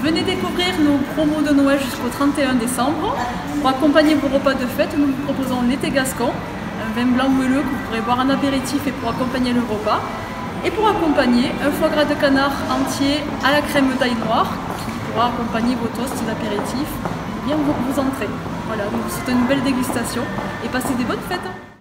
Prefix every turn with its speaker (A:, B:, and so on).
A: Venez découvrir nos promos de Noël jusqu'au 31 décembre. Pour accompagner vos repas de fête, nous vous proposons l'été gascon, un vin blanc moelleux que vous pourrez boire en apéritif et pour accompagner le repas. Et pour accompagner, un foie gras de canard entier à la crème d'ail noire qui pourra accompagner vos toasts d'apéritif et bien vos entrées. Voilà, donc c'est une belle dégustation et passez des bonnes fêtes.